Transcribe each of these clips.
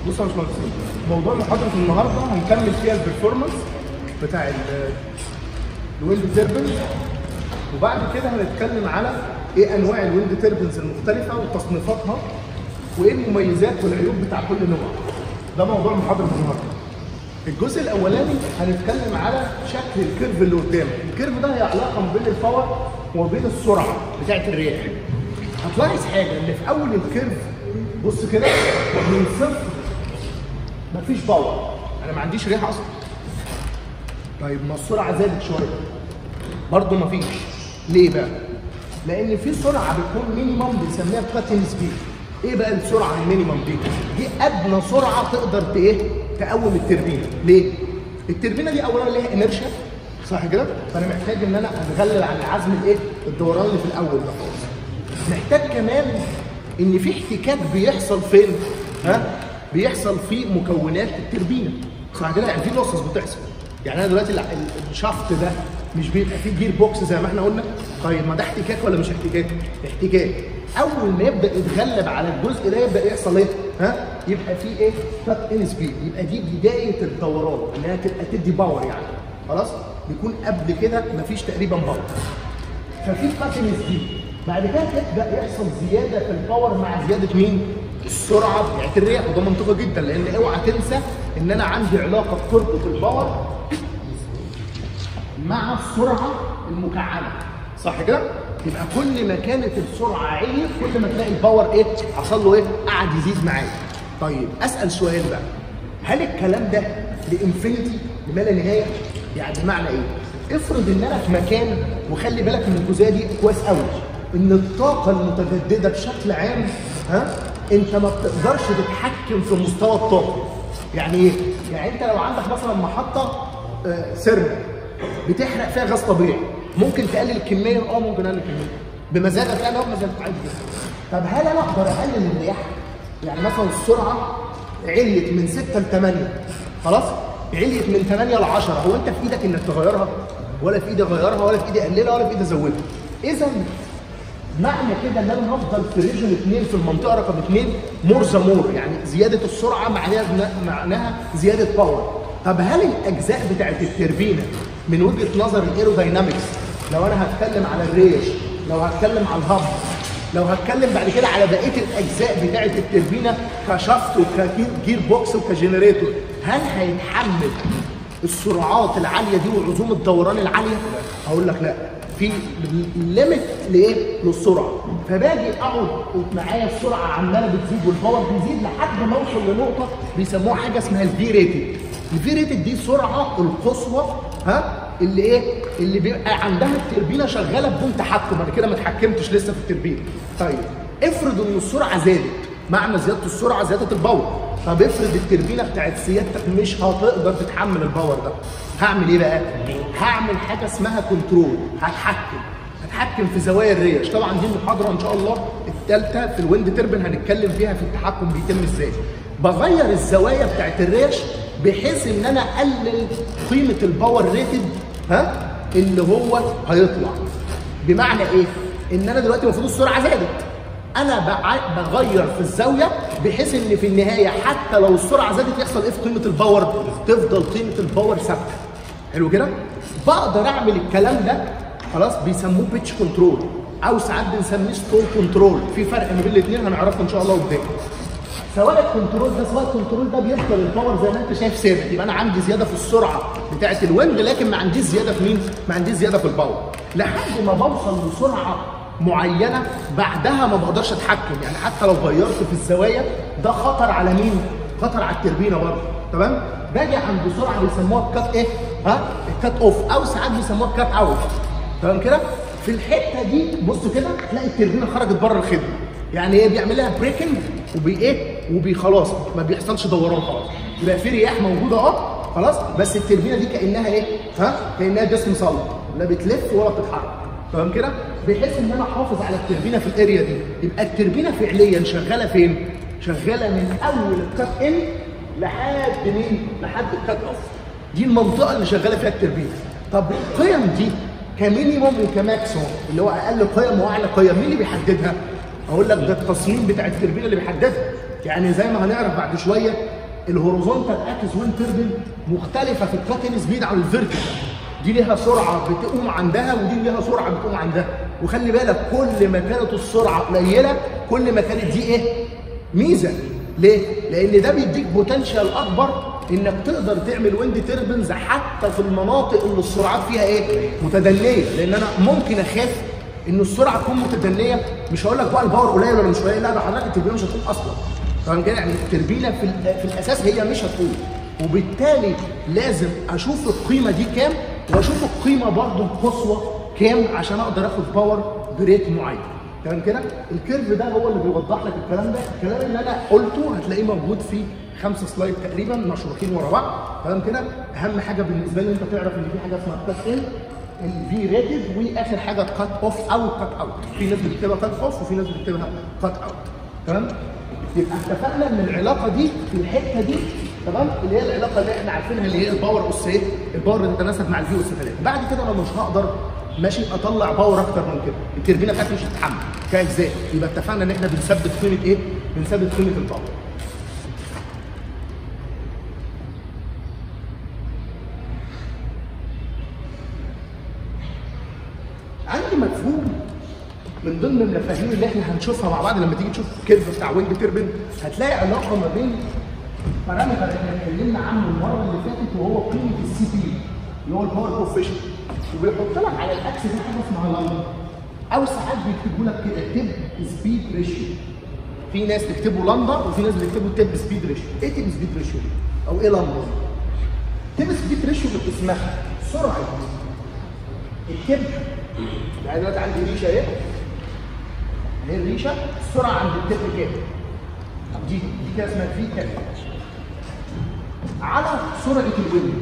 بصوا يا باشمهندسين، موضوع محاضره النهارده هنكمل فيها البرفورمانس بتاع الويند تيربنز، وبعد كده هنتكلم على ايه انواع الويند تيربنز المختلفه وتصنيفاتها وايه المميزات والعيوب بتاع كل نوع. ده موضوع محاضره النهارده. الجزء الاولاني هنتكلم على شكل الكيرف اللي قدامك. الكيرف ده هي علاقه ما بين الباور وما بين السرعه بتاعت الرياح. هتلاحظ حاجه ان في اول الكيرف بص كده من صفر مفيش باور، انا ما عنديش رياح اصلا. طيب ما السرعه زادت شويه برضه مفيش. ليه بقى؟ لان في سرعه بتكون مينيمم بنسميها كاتنج سبيد. ايه بقى السرعه المينيمم دي؟ دي ادنى سرعه تقدر تقوم التربينه. ليه؟ التربينه دي اولا ليها انرشيا صح كده؟ فانا محتاج ان انا اتغلب عن العزم الدوران اللي في الاول ده خالص. محتاج كمان ان في احتكاك بيحصل فين؟ بيحصل في مكونات التربينه صح كده؟ يعني في لوسز بتحصل. يعني انا دلوقتي الشافت ده مش بيبقى فيه جير بوكس زي ما احنا قلنا؟ طيب ما ده احتكاك ولا مش احتكاك؟ احتكاك. اول ما يبدا يتغلب على الجزء ده يبدا يحصل ايه؟ يبقى فيه كات ان سبيد، يبقى دي بدايه الدوران انها تبقى تدي باور يعني. خلاص؟ بيكون قبل كده مفيش تقريبا باور. ففي كات ان سبيد، بعد كده يبدا يحصل زياده في الباور مع زياده مين؟ السرعه بتاعت الرياح. وده منطقي جدا لان اوعى تنسى ان انا عندي علاقه بتربط الباور مع السرعه المكعبه صح كده؟ يبقى كل ما كانت السرعه عاليه كل ما تلاقي الباور حصل له قعد يزيد معايا. طيب اسال سؤال بقى، هل الكلام ده لانفينيتي لما لا نهايه؟ يعني بمعنى ايه؟ افرض ان انا في مكان، وخلي بالك من الجزئيه دي كويس قوي، ان الطاقه المتجدده بشكل عام انت ما بتقدرش تتحكم في مستوى الطاقه. يعني ايه؟ يعني انت لو عندك مثلا محطه سيرمو بتحرق فيها غاز طبيعي، ممكن تقلل الكميه؟ ممكن اقلل الكميه بمزاجك. لا بمزاجك عادي جدا. طب هل انا اقدر اقلل الرياح؟ يعني مثلا السرعه عليت من 6 ل 8 خلاص؟ عليت من 8 ل 10، هو انت في ايدك انك تغيرها؟ ولا في ايدي اغيرها ولا في ايدي اقللها ولا في ايدي ازودها. اذا معنى كده ان انا هفضل في ريجن 2 في المنطقه رقم 2 مور ذا مور، يعني زياده السرعه معناها زياده باور. طب هل الاجزاء بتاعت التربينه من وجهه نظر الايروداينامكس، لو انا هتكلم على الريش، لو هتكلم على الهب، لو هتكلم بعد كده على بقيه الاجزاء بتاعت التربينه كشافت وكجير بوكس وكجنريتور، هل هيتحمل السرعات العاليه دي وعزوم الدوران العاليه؟ هقول لك لا، في ليميت للسرعه. فباجي اقعد معايا السرعه عماله بتزيد والباور بيزيد لحد ما اوصل لنقطه بيسموها حاجه اسمها الفي ريتد. الفي ريتد دي السرعه القصوى اللي بيبقى عندها التربينه شغاله بدون تحكم، انا كده ما اتحكمتش لسه في التربينه. طيب افرض ان السرعه زادت، معنى زياده السرعه زياده الباور. طب افرض التربينه بتاعت سيادتك مش هتقدر تتحمل الباور ده، هعمل ايه بقى؟ هعمل حاجه اسمها كنترول، هتحكم في زوايا الريش. طبعا دي المحاضره ان شاء الله الثالثه في الويند تربن هنتكلم فيها في التحكم بيتم ازاي. بغير الزوايا بتاعت الريش بحيث ان انا اقلل قيمه الباور ريتد اللي هو هيطلع. بمعنى ايه؟ ان انا دلوقتي المفروض السرعه زادت، انا بغير في الزاويه بحيث ان في النهايه حتى لو السرعه زادت يحصل ايه في قيمه الباور؟ تفضل قيمه الباور ثابته. حلو كده؟ بقدر اعمل الكلام ده خلاص، بيسموه بيتش كنترول او ساعات بنسميه ستول كنترول. في فرق ما بين الاثنين هنعرفه ان شاء الله قدام. سواء الكنترول ده بيفضل الباور زي ما انت شايف ثابت، يبقى انا عندي زياده في السرعه بتاعه الويند لكن ما عنديش زياده في مين؟ ما عنديش زياده في الباور، لحد ما بوصل لسرعه معينه بعدها ما بقدرش اتحكم. يعني حتى لو غيرت في الزوايا ده خطر على مين؟ خطر على التربينه برضه. تمام؟ باجي عند سرعه بيسموها الكات الكات اوف، او ساعات بيسموها الكات اوت. تمام كده؟ في الحته دي بص كده تلاقي التربينه خرجت بره الخدمه. يعني ايه؟ بيعمل لها بريكنج خلاص ما بيحصلش دوران خلاص. يبقى في رياح موجوده خلاص، بس التربينه دي كانها كانها جسم صلب، لا بتلف ولا بتتحرك. تمام كده؟ بحيث ان انا احافظ على التربينه في الاريا دي. يبقى التربينه فعليا شغاله فين؟ شغاله من اول الكات ان لحد مين؟ لحد الكات اوف. دي المنطقه اللي شغاله فيها التربينه. طب القيم دي كمينيموم وكماكسيموم، اللي هو اقل قيم واعلى قيم، مين اللي بيحددها؟ اقول لك ده التصميم بتاع التربينه اللي بيحددها. يعني زي ما هنعرف بعد شويه الهوريزونتال اكس ويند تيربين مختلفه في الكاتن سبيد عن الفيرتيكال. دي ليها سرعه بتقوم عندها ودي ليها سرعه بتقوم عندها. وخلي بالك كل ما كانت السرعه قليله كل ما كانت دي ايه؟ ميزه. ليه؟ لان ده بيديك بوتنشال اكبر انك تقدر تعمل ويند تيربنز حتى في المناطق اللي السرعات فيها ايه؟ متدنيه. لان انا ممكن اخاف ان السرعه تكون متدنيه، مش هقول لك بقى الباور قليل ولا مش قليل، لا ده حضرتك التربينه مش هتقوم اصلا. فاهم كده؟ يعني التربينه في الاساس هي مش هتقوم، وبالتالي لازم اشوف القيمه دي كام واشوف القيمه برضه القصوى كام عشان اقدر اخد باور بريت معين. تمام كده؟ الكيرف ده هو اللي بيوضح لك الكلام ده. الكلام اللي انا قلته هتلاقيه موجود في 5 سلايد تقريبا مشروحين ورا بعض. تمام كده؟ اهم حاجه بالنسبه لي انت تعرف ان في حاجه اسمها كات ان، الفي ريتد، واخر حاجه كات اوف او كات اوت. في ناس بتكتبها كات اوف وفي ناس بتكتبها كات اوت. تمام؟ يبقى اتفقنا ان العلاقه دي في الحته دي تمام، اللي هي العلاقه اللي احنا عارفينها اللي هي الباور اس ايه؟ الباور بتتناسب مع الفي اس 3. بعد كده انا مش هقدر ماشي اطلع باور اكتر من كده، التربينه بتاعتي مش هتتحمل كاجزاء. يبقى اتفقنا ان احنا بنثبت قيمه ايه؟ بنثبت قيمه الباور. عندي مفهوم من ضمن المفاهيم اللي احنا هنشوفها مع بعض لما تيجي تشوف كيرف بتاع ويند تيربين، هتلاقي علاقه ما بين بارامتر احنا اتكلمنا عنه المره اللي فاتت وهو قيمه السي بي اللي هو الباور كوفيشنت، وبيحط لك على الاكس دي حاجه اسمها لامدا، او ساعات بيكتبوا لك كده تيب سبيد ريشيو. في ناس تكتبوا لامدا وفي ناس بيكتبوا تيب سبيد ريشيو. ايه تيب سبيد ريشيو او ايه لامدا؟ تيب سبيد ريشيو اسمها سرعه التيب. يعني دلوقتي عندي ريشه اهي، هي الريشه السرعه عند التيب كام؟ دي كده اسمها في كام؟ على سرعه الويند.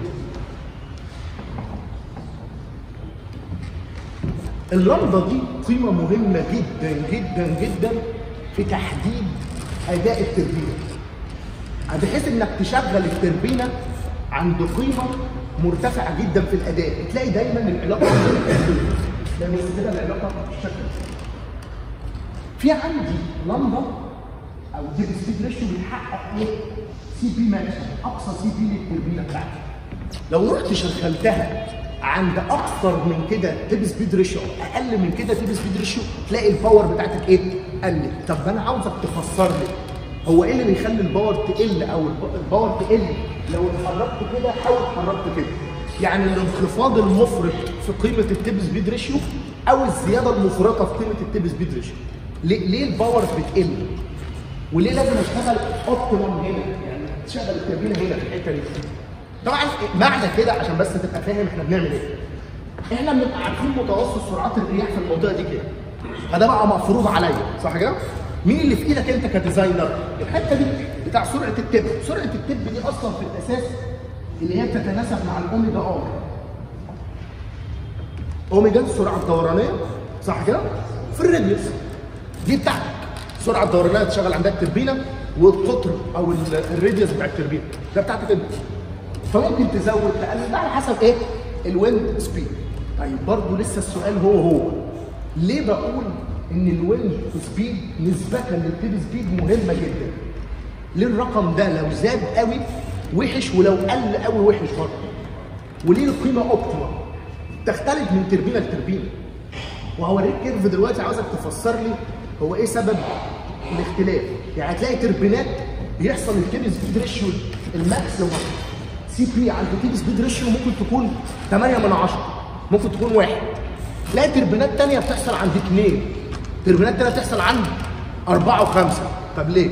اللمضه دي قيمه مهمه جدا جدا جدا في تحديد اداء التربينه، بحيث انك تشغل التربينه عند قيمه مرتفعه جدا في الاداء. تلاقي دايما العلاقه دايما كده العلاقه بالشكل ده. في عندي لمضه او تيب سبيد ريشيو بيحقق ايه؟ سي بي ماكسيمم، اقصى سي بي للتربينه بتاعتي. لو رحت شغلتها عند اكثر من كده تيب سبيد ريشيو، اقل من كده تيب سبيد ريشيو، تلاقي الباور بتاعتك ايه؟ قلت. طب انا عاوزك تفسر لي هو ايه اللي بيخلي الباور تقل او الباور تقل لو اتحركت كده او اتحركت كده؟ يعني الانخفاض المفرط في قيمه التيب سبيد ريشيو او الزياده المفرطه في قيمه التيب سبيد ريشيو. ليه الباور بتقل؟ وليه لازم اشتغل اوبتيمم هنا؟ يعني تشغل التربينه هنا في الحته دي. طبعا معنى كده عشان بس تبقى فاهم احنا بنعمل ايه. احنا بنبقى عارفين متوسط سرعات الرياح في المنطقه دي كده. فده بقى مفروض عليا، صح كده؟ مين اللي في ايدك انت كديزاينر؟ الحته دي بتاع سرعه التب. سرعه التب دي اصلا في الاساس اللي هي بتتناسب مع الاوميجا ار. اوميجا السرعه الدورانيه، صح كده؟ في الراديوس دي بتاعتك. السرعه الدورانيه تشغل عندها التربينه، والقطر او الراديوس بتاع التربينه ده بتاعتك انت. فممكن تزود تقلل ده على حسب ايه؟ الويند سبيد. طيب برضه لسه السؤال هو ليه بقول ان الويند سبيد نسبة للتيب سبيد مهمة جدا؟ ليه الرقم ده لو زاد قوي وحش ولو قل قوي وحش برضه؟ وليه القيمة اوبتيمال؟ تختلف من تربينة لتربينة. وهوريك كيرف دلوقتي عاوزك تفسر لي هو ايه سبب الاختلاف. يعني هتلاقي تربينات بيحصل التيب سبيد ريشيو الماكسيمم سي بي عند تيب سبيد ريشيو ممكن تكون 8/10، ممكن تكون 1. تلاقي تربينات ثانيه بتحصل عند 2، تربينات ثانيه بتحصل عند 4 و5. طب ليه؟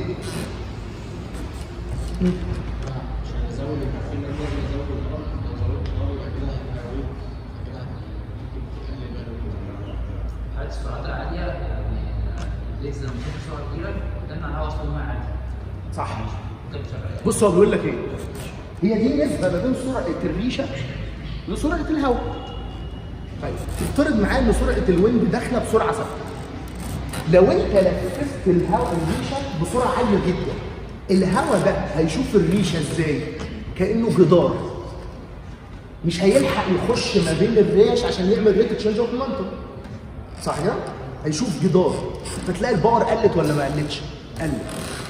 السرعات العاليه يعني ليس لما تكون سرعه كبيره ده معناها وصل الماء عادي. صح. بص هو بيقول لك ايه؟ هي دي نسبه ما بين سرعه الريشه وسرعه الهواء. طيب تفترض معايا ان سرعه الويند داخله بسرعه ثابته. لو انت لففت الهواء الريشه بسرعه عاليه جدا، الهواء ده هيشوف الريشه ازاي؟ كانه جدار. مش هيلحق يخش ما بين الريش عشان يعمل ريت تشينج اوف مومنتوم. صح كده؟ هيشوف جدار. فتلاقي الباور قلت ولا ما قلتش؟ قلت.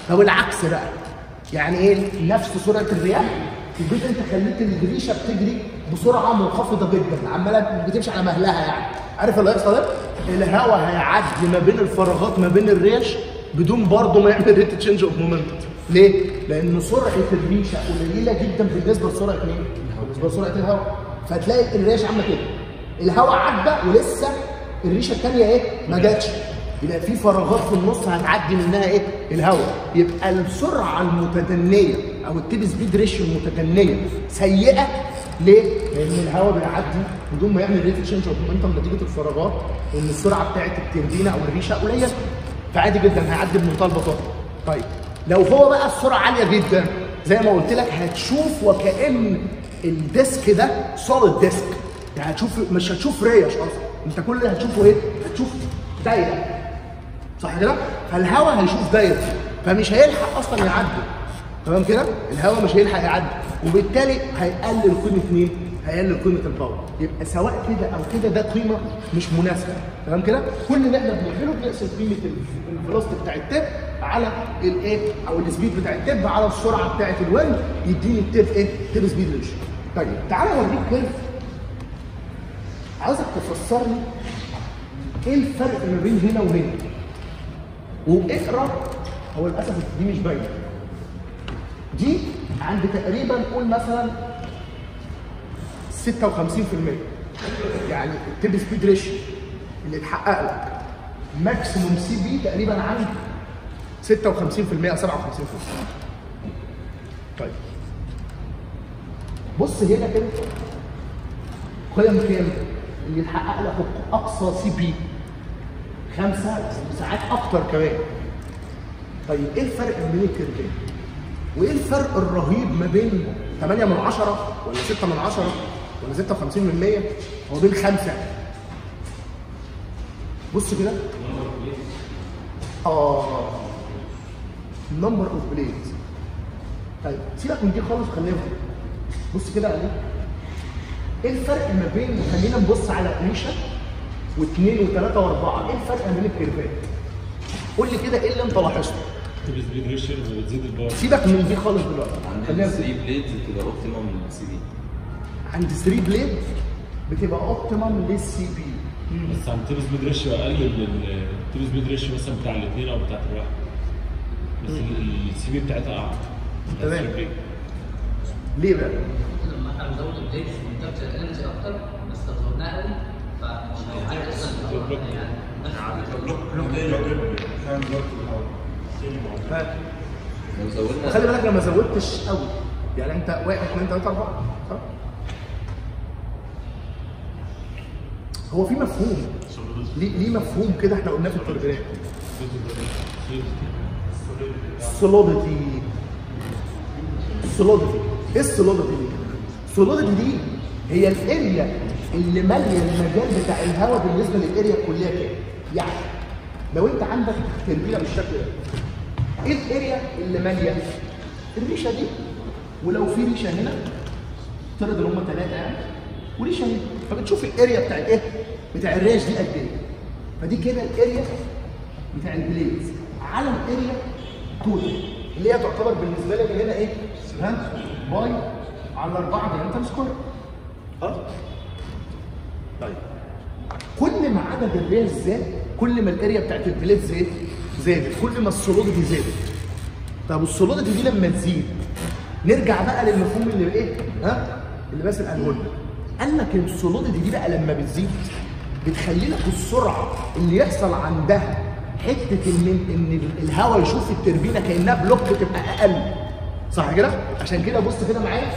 طب العكس بقى، يعني ايه نفس سرعه الرياح؟ الجزء انت خليت الريشه بتجري بسرعه منخفضه جدا، عماله بتمشي على مهلها يعني. عارف اللي هيحصل ايه؟ الهواء هيعدي ما بين الفراغات ما بين الريش بدون برضه ما يعمل ريت تشينج اوف مومنتم. ليه؟ لان سرعه الريشه قليله جدا بالنسبه لسرعه مين؟ بالنسبه لسرعه الهواء. فتلاقي الريش عامله كده، الهواء عدى ولسه الريشه الثانيه ايه؟ ما جاتش. يبقى في فراغات في النص هتعدي منها ايه؟ الهواء. يبقى السرعه المتدنيه او التيب سبيد ريشيو المتدنيه سيئه. ليه؟ لان الهواء بيعدي بدون ما يعمل ريت تشينج اوف مومنتم نتيجه الفراغات، وان السرعه بتاعت التربينه او الريشه قليله. فعادي جدا هيعدي بمنتهى البساطه. طيب لو هو بقى السرعه عاليه جدا زي ما قلت لك هتشوف وكأن الديسك ده سوليد ديسك، يعني هتشوف مش هتشوف ريش اصلا، انت كل اللي هتشوفه ايه؟ هتشوف دايره. صح كده؟ فالهواء هيشوف دايره فمش هيلحق اصلا يعدي. تمام كده؟ الهواء مش هيلحق يعدي وبالتالي هيقلل قيمه مين؟ هيقلل قيمه الباور. يبقى سواء كده او كده ده قيمه مش مناسبه. تمام كده؟ كل اللي احنا بنعمله بنقسم قيمه الفيلوسيتي بتاع التيب على الايه؟ او السبيد بتاع التيب على السرعه بتاعت الويند يديني التيب ايه؟ تيب سبيد ريشيو. طيب تعالى اوريك كيرف. عاوزك تفسر لي ايه الفرق ما بين هنا وهنا. واقرا، هو للاسف دي مش باينه. دي عند تقريبا قول مثلا 56%، يعني التيب سبيد ريشيو اللي اتحقق لك ماكسيموم سي بي تقريبا عند 56% او 57%. طيب بص هنا كده قيم كام اللي يتحقق لك اقصى سي بي 5 ساعات اكتر كمان. طيب ايه الفرق ما بين الكيرفين؟ وايه الفرق الرهيب ما بين 8 من 10 ولا 6 من 10 ولا 56% وبين 5؟ بص كده. نمبر اوف بليدز. طيب سيبك من دي خالص، خلينا بص كده عليه. ايه الفرق ما بين، خلينا نبص على ريشه واثنين وثلاثه واربعه، ايه الفرق ما بين الكيرفات؟ قول لي كده ايه اللي انت لاحظته؟ التيب سبيد ريشيو بتزيد الباور. سيبك من دي خالص دلوقتي. عندنا 3 بليدز بتبقى اوبتيمم للسي بي. عند 3 بليد بتبقى اوبتيمم للسي بي. بس عند التيب سبيد ريشيو اقل من التيب سبيد ريشيو مثلا بتاع الاثنين او بتاعت الواحد. بس السي بي بتاعتها اعلى. تمام. ليه بقى؟ لما احنا بنزود البليدز بنكابتشر انرجي اكتر بس لو زودناها قوي فمش هيعدي اصلا لو زودنا خلي بالك انا ما زودتش قوي، يعني انت 1 2 3 4 صح؟ هو في مفهوم ليه مفهوم كده احنا قلناه في التربيات. السولوديتي. ايه السولوديتي دي؟ السولوديتي دي هي الاريا اللي ماليه المجال بتاع الهواء بالنسبه للاريا الكليه كده. يعني لو انت عندك تربيله بالشكل ده، ايه الاريا اللي ماليه؟ الريشه دي، ولو في ريشه هنا افترض ان هم 3 يعني وريشه هنا، فبتشوف الاريا بتاع الايه؟ بتاع الريش دي قد ايه؟ فدي كده الاريا بتاع البليدز على الاريا توتال اللي هي تعتبر بالنسبه لك هنا ايه؟ ها؟ باي على 4 دايمتر سكوير. خلاص؟ طيب كل ما عدد الريش زاد كل ما الاريا بتاعت البليد زادت، كل ما السولوديتي زادت. طب السولوديتي دي لما تزيد نرجع بقى للمفهوم اللي ايه؟ ها؟ اللي باسل قاله لنا. قال لك السولوديتي دي بقى لما بتزيد بتخلي لك السرعه اللي يحصل عندها حته ان الهواء يشوف التربينه كانها بلوك تبقى اقل. صح كده؟ عشان كده بص كده معايا،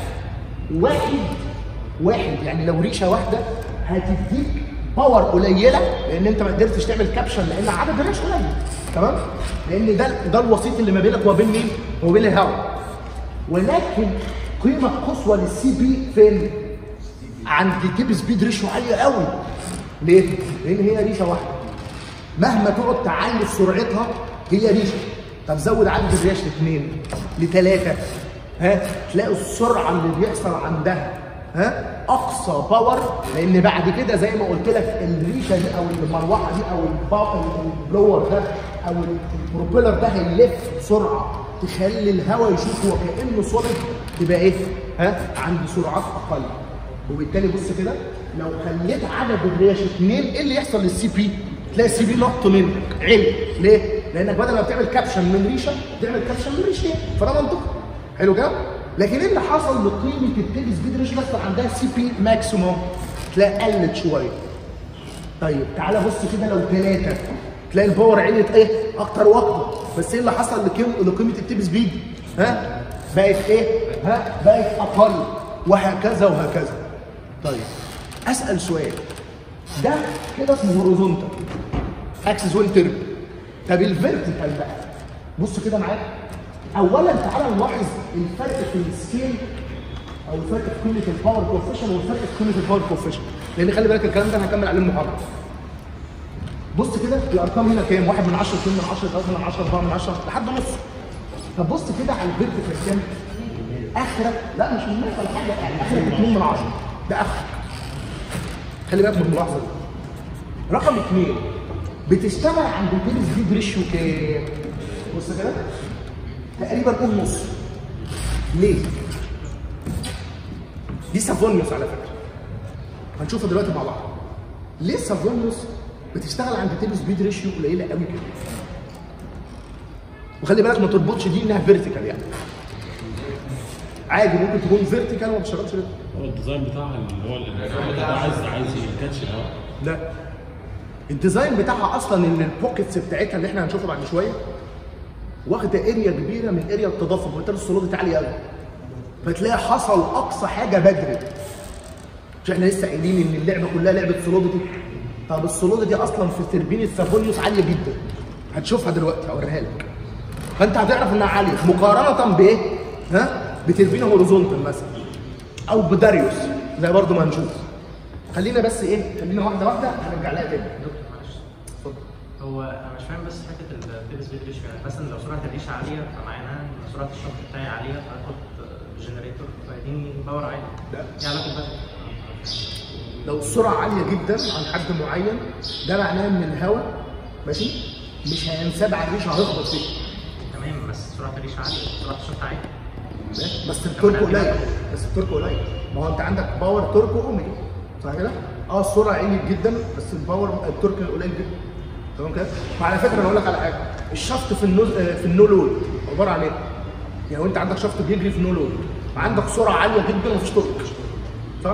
واحد يعني لو ريشه واحده هتديك باور قليله لان انت ما قدرتش تعمل كابشن لان عدد الريش قليل. تمام؟ لان ده الوسيط اللي ما بينك وبين مين؟ وبين الهواء. ولكن قيمه قصوى للسي بي فين؟ عند تيب سبيد ريشيو عاليه قوي. ليه؟ لان هي ريشه واحده. مهما تقعد تعلي سرعتها هي ريشه. طب زود عدد الريش ل2 ل3 ها؟ تلاقي السرعه اللي بيحصل عندها اقصى باور، لان بعد كده زي ما قلت لك الريشه دي او المروحه دي او البلور ده او البروبيلر ده هيلف بسرعه تخلي الهواء يشوف هو كانه سوليد، تبقى ايه؟ عند سرعات اقل. وبالتالي بص كده لو خليت عدد الريش 2 ايه اللي يحصل للسي بي؟ تلاقي السي بي نط منك عالي. ليه؟ لانك بدل ما بتعمل كابشن من ريشه تعمل كابشن من ريشتين، فده منطقي. حلو كده؟ لكن ايه اللي حصل لقيمه التيل سبيد ريشيو اللي عندها سي بي ماكسيموم؟ تلاقي قلت شويه. طيب تعالى بص كده لو 3 تلاقي الباور عليت ايه؟ اكتر واكتر. بس ايه اللي حصل لقيمه التيل سبيد؟ بقت ايه؟ بقت اقل، وهكذا وهكذا. طيب اسال سؤال، ده كده اسمه هوريزونتال اكسس ويند تيربو. طب الفيرتيكال بقى بص كده معايا. اولا تعالى نلاحظ الفرق في السكيل او الفرق في قيمه الباور كوفيشن والفرق في قيمه الباور كوفيشن، لان خلي بالك الكلام ده هنكمل عليه المحاضره. بص كده الارقام هنا كام؟ 1 من 10 2 من 10 3 من 10 4 من 10 لحد نص. طب بص كده على الفيرتيكال كام؟ اخرك لا مش من نص ولا حاجه، يعني اخرك 2 من 10 ده اخرك. خلي بالك من الملاحظه دي. رقم 2 بتشتغل عند التيل سبيد ريشيو كام؟ بص كده تقريبا قول نص. ليه؟ دي سافونيوس على فكره، هنشوفها دلوقتي مع بعض. ليه سافونيوس بتشتغل عند تيل سبيد ريشيو قليله قوي كده؟ وخلي بالك ما تربطش دي انها فيرتيكال، يعني عادي ممكن تكون فيرتيكال وما بتشتغلش كده. هو الديزاين بتاعها اللي هو الانفراد ده عايز يكاتش الهواء. لا الديزاين بتاعها اصلا ان البوكيتس بتاعتها اللي احنا هنشوفها بعد شويه واخده اريا كبيره من اريا التدفق، وبالتالي السوليدتي عاليه قوي. فتلاقي حصل اقصى حاجه بدري. مش احنا لسه قايلين ان اللعبه كلها لعبه سوليدتي؟ طب السوليدتي اصلا في تربين السافونيوس عاليه جدا. هتشوفها دلوقتي هوريها لك. فانت هتعرف انها عاليه مقارنه بايه؟ بتربينه هوريزونتال مثلا او بداريوس زي برضه ما هنشوف. خلينا بس ايه؟ خلينا واحده واحده هنرجع لها تاني. دكتور معلش اتفضل. هو انا مش فاهم بس حته التيل سبيد ريشيو، يعني مثلا لو سرعه الريشه عاليه فمعناها ان سرعه الشفط بتاعي عاليه فهاخد جنريتور فيديني باور عالي. لا ايه علاقه بده؟ لو السرعه عاليه جدا عن حد معين ده معناه ان الهواء ماشي مش هينساب على الريشه، هيخبط فيه. تمام بس سرعه الريشه عاليه، سرعه الشفط عاليه. بس التورك قليل، بس التورك قليل. ما هو انت عندك باور تورك اوميجا صح كده؟ السرعه عاليه جدا بس الباور التورك قليل جدا. تمام كده؟ وعلى فكره انا اقول لك على حاجه، الشفط في النو لود عباره عن ايه؟ يعني انت عندك شفط بيجري في النو لود وعندك سرعه عاليه جدا ومفيش تورك صح؟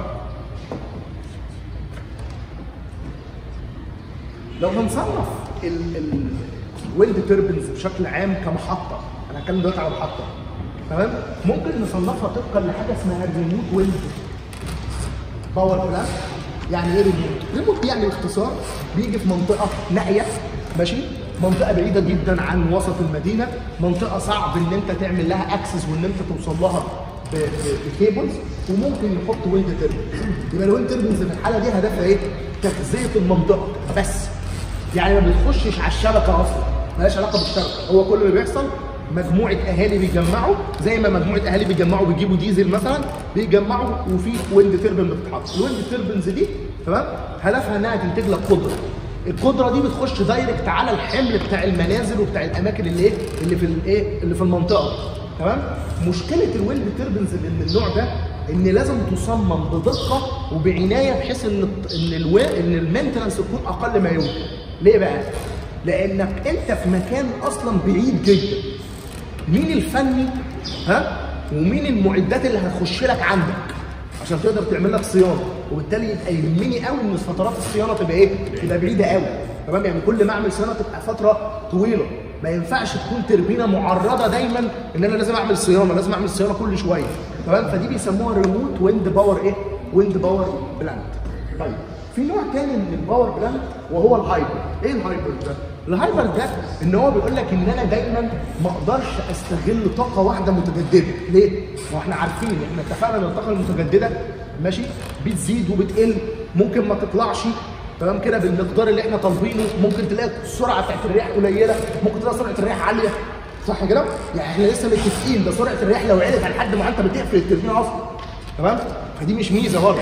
لو بنصنف الويند توربينز بشكل عام كمحطه، انا هتكلم دلوقتي على محطه تمام؟ ممكن نصنفها طبقا لحاجه اسمها الريموت ويند باور بلانت. يعني ايه ريموت؟ ريموت يعني اختصار بيجي في منطقه نائيه ماشي؟ منطقه بعيده جدا عن وسط المدينه، منطقه صعب ان انت تعمل لها اكسس وان انت توصل لها بكيبلز، وممكن يحط ويند توربينز. يبقى الويند توربينز في الحاله دي هدفها ايه؟ تغذيه المنطقه بس. يعني ما بتخشش على الشبكه اصلا، مالهاش علاقه بالشبكه. هو كل اللي بيحصل مجموعه اهالي بيجمعوا، زي ما مجموعه اهالي بيجمعوا بيجيبوا ديزل مثلا بيجمعوا وفي ويند توربين بتتحط. الويند توربينز دي تمام هدفها انها تنتج لك قدره. القدره دي بتخش دايركت على الحمل بتاع المنازل وبتاع الاماكن اللي ايه اللي في المنطقه تمام. مشكله الويند توربينز اللي من النوع ده ان لازم تصمم بدقه وبعنايه بحيث ان المينتنس تكون اقل ما يمكن. ليه بقى؟ لانك انت في مكان اصلا بعيد جدا. مين الفني ومين المعدات اللي هتخش لك عندك عشان تقدر تعمل لك صيانه؟ وبالتالي يبقى يهمني قوي ان فترات الصيانه تبقى ايه؟ تبقى بعيده قوي تمام. يعني كل ما اعمل صيانه تبقى فتره طويله. ما ينفعش تكون تربينه معرضه دايما ان انا لازم اعمل صيانه، لازم اعمل صيانه كل شويه تمام. فدي بيسموها ريموت ويند باور ايه؟ ويند باور بلانت. طيب في نوع تاني من الباور بلانت وهو الهايبر. ايه الهايبر ده؟ الهايبر ده ان هو بيقول لك ان انا دايما ما اقدرش استغل طاقه واحده متجدده. ليه؟ ما احنا عارفين احنا اتفقنا ان الطاقه المتجدده ماشي بتزيد وبتقل، ممكن ما تطلعش تمام كده بالمقدار اللي احنا طالبينه. ممكن تلاقي السرعه بتاعت الرياح قليله، ممكن تلاقي سرعه الرياح عاليه صح كده؟ يعني احنا لسه متفقين ده سرعه الرياح لو علت على حد معين انت بتقفل التربينه اصلا تمام؟ فدي مش ميزه برضه.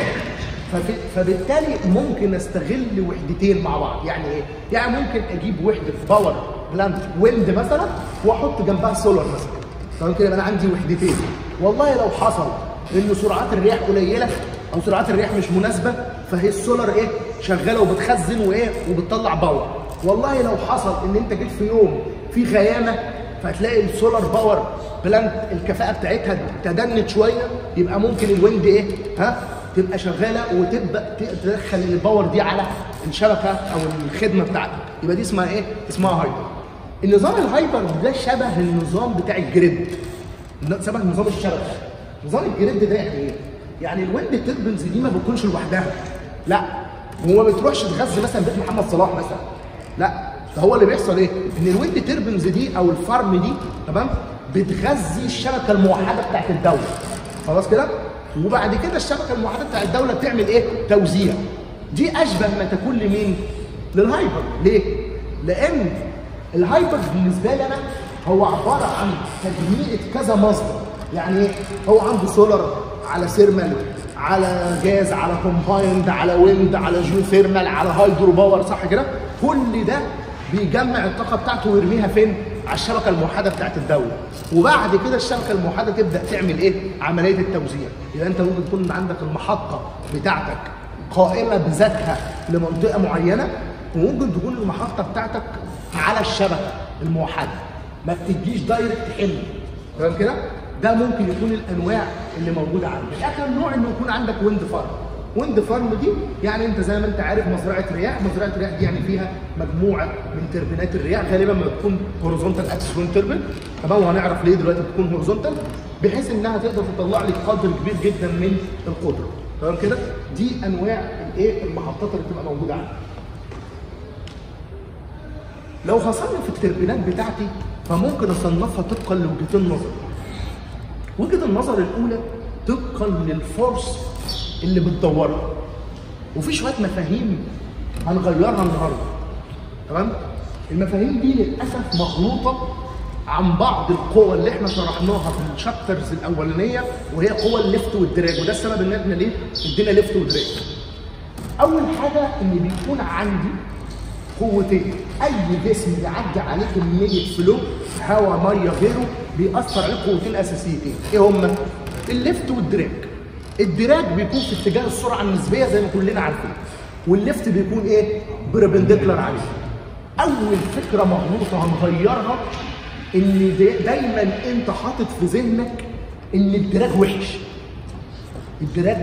فبالتالي ممكن استغل وحدتين مع بعض. يعني ايه؟ يعني ممكن اجيب وحده باور بلانت ويند مثلا واحط جنبها سولار مثلا. تمام كده يبقى انا عندي وحدتين. والله لو حصل ان سرعات الرياح قليله او سرعات الرياح مش مناسبه فهي السولار ايه؟ شغاله وبتخزن وايه؟ وبتطلع باور. والله لو حصل ان انت جيت في يوم في غيامه فهتلاقي السولار باور بلانت الكفاءه بتاعتها تدنت شويه، يبقى ممكن الويند ايه؟ تبقى شغاله وتبدا تدخل الباور دي على الشبكه او الخدمه بتاعتك. يبقى دي اسمها ايه؟ اسمها هايبر. النظام الهايبر ده شبه النظام بتاع الجريد، شبه نظام الشبكه. نظام الجريد ده يعني ايه؟ يعني الويند تربنز دي ما بتكونش لوحدها، لا، وما بتروحش تغذي مثلا بيت محمد صلاح مثلا، لا، ده هو اللي بيحصل ايه؟ ان الويند تربنز دي او الفارم دي تمام؟ بتغذي الشبكه الموحده بتاعت الدوله. خلاص كده؟ وبعد كده الشبكه الموحده بتاعت الدوله بتعمل ايه؟ توزيع. دي اشبه ما تكون لمين؟ للهايبر. ليه؟ لان الهايبر بالنسبه لي انا هو عباره عن تجميع كذا مصدر. يعني ايه؟ هو عنده سولار على سيرمال على جاز على كومبايند على ويند على جيو ثيرمال على هايدرو باور، صح كده؟ كل ده بيجمع الطاقه بتاعته ويرميها فين؟ على الشبكه الموحده بتاعت الدوله. وبعد كده الشبكه الموحده تبدا تعمل ايه؟ عمليه التوزيع. يبقى انت ممكن تكون عندك المحطه بتاعتك قائمه بذاتها لمنطقه معينه، وممكن تكون المحطه بتاعتك على الشبكه الموحده ما بتجيش دايركت تحل. تمام كده؟ ده ممكن يكون الانواع اللي موجوده عندك. اخر نوع انه يكون عندك ويند فارم. ويند فارم دي يعني انت زي ما انت عارف مزرعه رياح، مزرعه الرياح دي يعني فيها مجموعه من تربينات الرياح، غالبا ما بتكون هوريزونتال اكسس ويند تربين، تمام؟ وهنعرف ليه دلوقتي بتكون هوريزونتال، بحيث انها تقدر تطلع لك قدر كبير جدا من القدره. تمام كده؟ دي انواع الايه؟ المحطات اللي بتبقى موجوده عندك. لو فصلنا في التربينات بتاعتي فممكن اصنفها طبقا لوجهتين نظر. وجهه النظر الاولى طبقا للفورس اللي بتدورها، وفي شويه مفاهيم هنغيرها النهارده. تمام؟ المفاهيم دي للاسف مخلوطه عن بعض القوى اللي احنا شرحناها في الشابترز الاولانيه، وهي قوى الليفت والدراج، وده السبب ان احنا ليه ادينا ليفت ودراج. اول حاجه ان بيكون عندي قوتين. اي جسم بيعدي عليه كميه فلو هواء ميه غيره بيأثر عليه قوتين اساسيتين. ايه هما؟ الليفت والدراج. الدراج بيكون في اتجاه السرعه النسبيه زي ما كلنا عارفين، والليفت بيكون ايه؟ بربنديكولار عليه. اول فكره مغلوطه هنغيرها ان دايما انت حاطط في ذهنك ان الدراج وحش. الدراج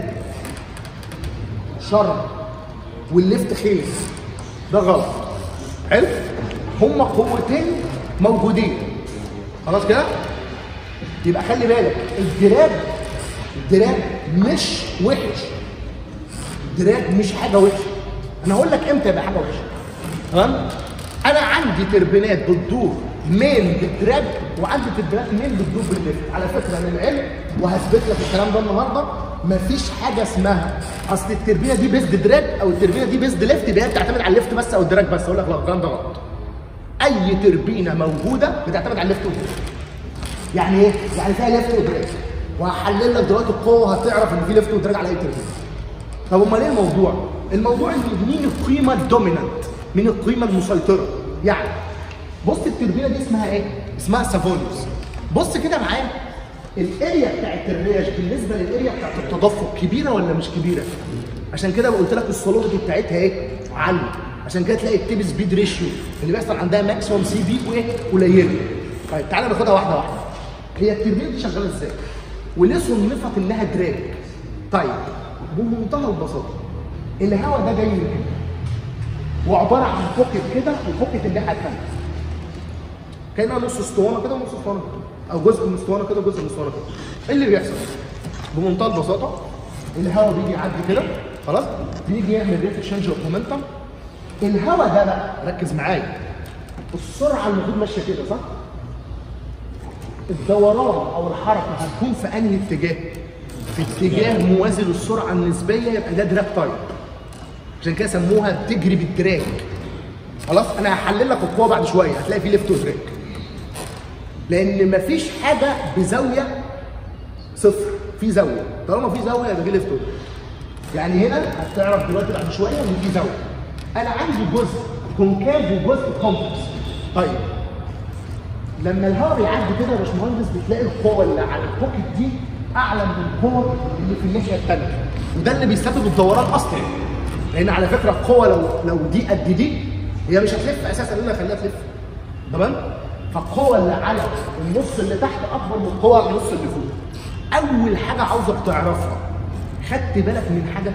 شر والليفت خير. ده غلط. حلو؟ هما قوتين موجودين. خلاص كده؟ يبقى خلي بالك الدراج مش وحش. الدراج مش حاجه وحشه. انا هقول لك امتى يبقى حاجه وحشه. تمام؟ انا عندي تربينات بتدور مين بالدراج وعندي تربينات مين بتدور بالليفت. على فكره من العلم وهثبت لك الكلام ده النهارده، مفيش حاجه اسمها اصل التربينه دي بيزد دراج او التربينه دي بيزد ليفت يبقى هي بتعتمد على الليفت بس او الدراج بس. اقول لك لا، الكلام ده غلط. اي تربينه موجوده بتعتمد على الليفت والدراج. يعني ايه؟ يعني فيها ليفت ودراج، وهحلل لك دلوقتي القوه هتعرف ان في ليفت ودراج على اي تربينه. طب امال ايه الموضوع؟ الموضوع ان مين القيمه الدومينانت؟ مين القيمه المسيطره؟ يعني بص التربينه دي اسمها ايه؟ اسمها سافونيوس. بص كده معايا، الاريا بتاعت الرياش بالنسبه للاريا بتاعت التدفق كبيره ولا مش كبيره؟ عشان كده قلت لك السولوبيتي بتاعتها ايه؟ عاليه. عشان كده تلاقي التيب سبيد ريشيو اللي بيحصل عندها ماكسيموم سي بي وايه؟ قليله. طيب تعالى ناخدها واحده واحده. هي التربينه دي شغاله ازاي؟ وليه صنفت انها دراج؟ طيب بمنتهى البساطه الهواء ده جاي من هنا وعباره عن بوكيت كده وبوكيت الناحيه الثانيه. كانها نص اسطوانه كده ونص اسطوانه كده، او جزء من اسطوانه كده وجزء من اسطوانه كده. ايه اللي بيحصل؟ بمنتهى البساطه الهواء بيجي يعدي كده، خلاص؟ بيجي يعمل ريت تشينج اوف مومنتم. الهواء ده بقى ركز معايا، السرعه المفروض ماشيه كده صح؟ الدوران او الحركه هتكون في انهي اتجاه؟ في اتجاه موازي للسرعه النسبيه، يبقى ده دراج تايب. عشان كده سموها تجري بالدراج. خلاص؟ انا هحلل لك القوه بعد شويه، هتلاقي في ليفت ودراج. لان مفيش حاجه بزاويه صفر في زاويه، طالما في زاويه يبقى في ليفت ودراج. يعني هنا هتعرف دلوقتي بعد شويه ان في زاويه. انا عندي جزء كونكاف وجزء كونفكس. طيب لما الهواء بيعدي كده يا باشمهندس بتلاقي القوه اللي على البوكيت دي اعلى من القوه اللي في الناحيه الثانيه، وده اللي بيسبب الدوران اصلا. لان على فكره القوه لو دي قد دي هي مش هتلف اساسا، انا اخليها تلف. تمام؟ فالقوه اللي على النص اللي تحت اكبر من القوه على النص اللي فوق. اول حاجه عاوزك تعرفها، خدت بالك من حاجه؟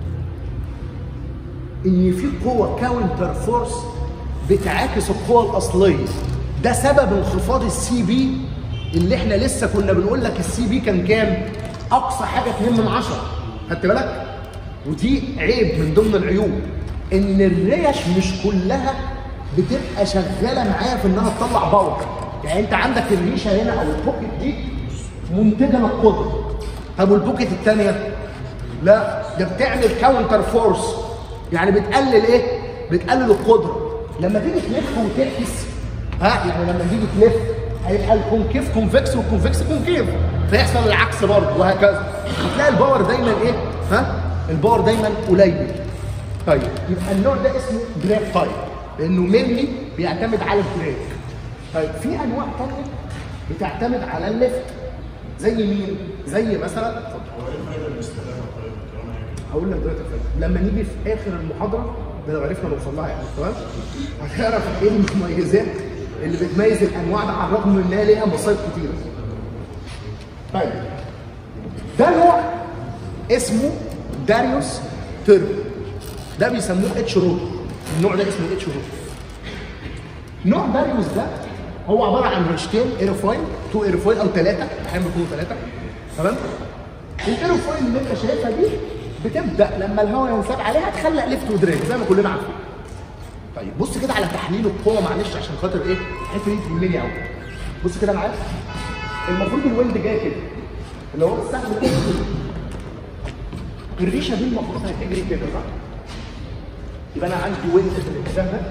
ان في قوه كاونتر فورس بتعاكس القوه الاصليه. ده سبب انخفاض السي بي اللي احنا لسه كنا بنقول لك السي بي كان كام؟ اقصى حاجه 2/10. خدت بالك؟ ودي عيب من ضمن العيوب، ان الريش مش كلها بتبقى شغاله معايا في انها تطلع باور. يعني انت عندك الريشه هنا او البوكيت دي منتجه للقدره. طب والبوكيت الثانيه؟ لا، ده بتعمل كاونتر فورس، يعني بتقلل ايه؟ بتقلل القدره. لما تيجي تلف وتعكس، يعني لما تيجي تلف هيبقى الكونكيف كونفكس والكونفكس كونكيف، فيحصل العكس برضه وهكذا. هتلاقي الباور دايما ايه؟ الباور دايما قليل. طيب يبقى النوع ده اسمه دراج تايب، لانه مينلي بيعتمد على الدراج. طيب في انواع ثانيه بتعتمد على الليفت، زي مين؟ زي مثلا هو ايه الفايده من استخدامها طيب؟ هقول لك دلوقتي لما نيجي في اخر المحاضره ده لو عرفنا نوصل لها يعني، تمام؟ هتعرف ايه المميزات اللي بتميز الانواع ده على الرغم من انها ليها مصايب كتيره. طيب ده نوع اسمه داريوس تيربو، ده بيسموه اتش روتور. النوع ده اسمه اتش روتور. نوع داريوس ده هو عباره عن ريشتين ايروفويل، 2 ايروفويل او 3، احيانا بيكونوا 3. تمام؟ الايروفويل اللي انت شايفها دي بتبدا لما الهواء ينساب عليها تخلق ليفت ودراج زي ما كلنا عارفين. طيب بص كده على تحليل القوه، معلش عشان خاطر ايه؟ الحته دي تهمني قوي. بص كده معايا، المفروض الويند جاي كده اللي هو السهم كده، الريشه دي المفروض هتجري كده صح؟ يبقى انا عندي ويند في الاتجاه ده،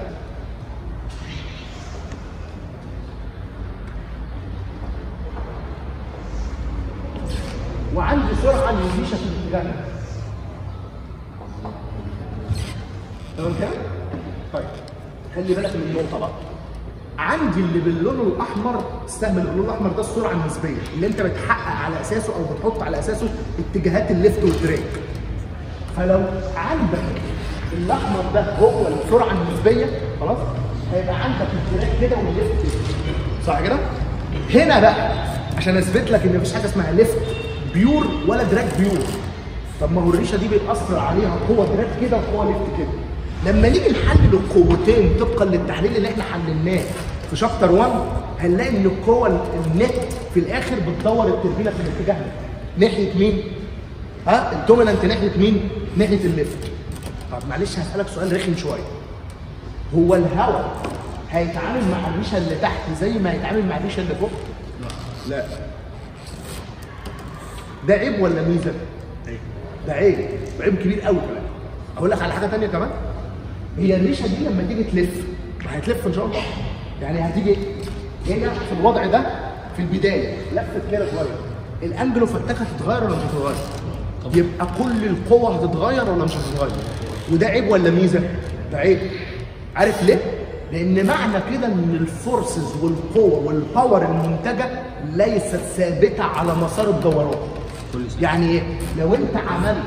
وعندي سرعه للريشه في الاتجاه ده. تمام كده؟ طيب خلي بالك من النقطه بقى. عندي اللي باللون الاحمر، السهم اللي باللون الاحمر ده السرعه النسبيه اللي انت بتحقق على اساسه او بتحط على اساسه اتجاهات الليفت والدراج. فلو عندك الاحمر ده هو السرعه النسبيه خلاص، هيبقى عندك الدراج كده والليفت كده. صح كده؟ هنا بقى عشان اثبت لك ان مفيش حاجه اسمها ليفت بيور ولا دراج بيور. طب ما هو الريشه دي بيأثر عليها قوه دراج كده وقوه ليفت كده. لما نيجي نحلل القوتين طبقا للتحليل اللي احنا حللناه في شابتر 1 هنلاقي ان القوه النت في الاخر بتدور التربينه في الاتجاه ده. ناحيه مين؟ الدومينانت ناحيه مين؟ ناحيه الليفت. طب معلش هسألك سؤال رخم شويه. هو الهواء هيتعامل مع الريشه اللي تحت زي ما هيتعامل مع الريشه اللي فوق؟ لا. ده عيب ولا ميزه؟ ده عيب، عيب كبير قوي كمان. اقول لك على حاجه ثانيه كمان. هي الريشه دي لما تيجي تلف وهتلف ان شاء الله، يعني هتيجي هنا في الوضع ده في البدايه لفت كده شويه، الانجل اوف اتاك هتتغير ولا مش هتتغير؟ يبقى كل القوه هتتغير ولا مش هتتغير؟ وده عيب ولا ميزه؟ ده عيب. عارف ليه؟ لان معنى كده ان الفورسز والقوه والباور المنتجه ليست ثابته على مسار الدوران. يعني ايه؟ لو انت عملت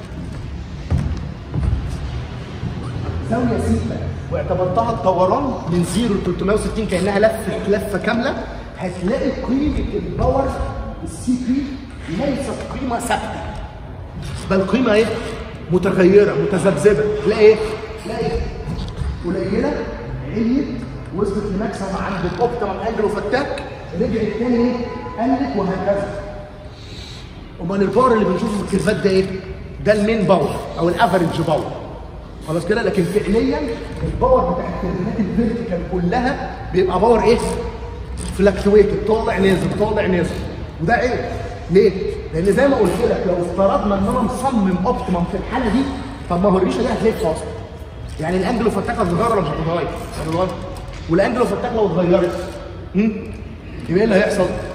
زاويه سيتا واعتبرتها الدوران من 0 ل 360 كانها لفه كامله، هتلاقي قيمه الباور السي بي ليست قيمه ثابته، بل قيمه ايه؟ متغيره متذبذبه. تلاقي ايه؟ تلاقي قليله عليت وصلت لماكسيمم عند الاوبتيمال انجل اوف اتاك، رجعت تاني ايه؟ قلت وهكذا. امال الباور اللي بنشوفه في الكيرفات ده ايه؟ ده المين باور او الافريج باور. خلاص كده؟ لكن فعليا الباور بتاع التربينات الفيرتيكال كلها بيبقى باور ايه؟ فلكتويتد، طالع نازل طالع نازل. وده عيب. ليه؟ لان زي ما قلت لك لو افترضنا ان انا مصمم اوبتيمم في الحاله دي، طب ما هو الريشه دي هتلف اصلا. يعني الانجل اوف اتاك هتتغير ولا مش هتتغير؟ هتتغير. والانجل اوف اتاك لو اتغيرت يبقى ايه اللي هيحصل؟